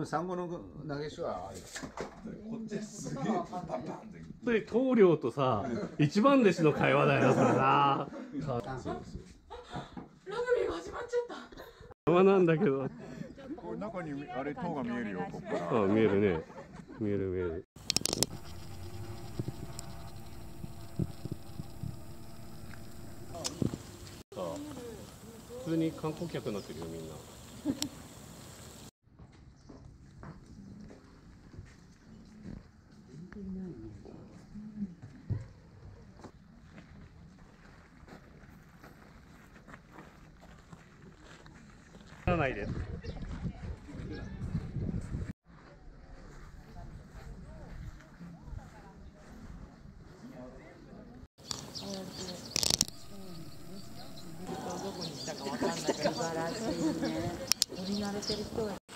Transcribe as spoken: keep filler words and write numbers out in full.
産後の投げ手はこっちすげえパンパンパンってそれ棟梁とさ一番弟子の会話だよそれな。 そうです。 ラグビーが始まっちゃった。 山なんだけど。 これ中にあれ塔が見えるよここから。 あ、見えるね。見える見える。さあ、普通に観光客になってるよみんな。ないです。 どこに来たかわかんないけど、素晴らしいね。乗り慣れてる人は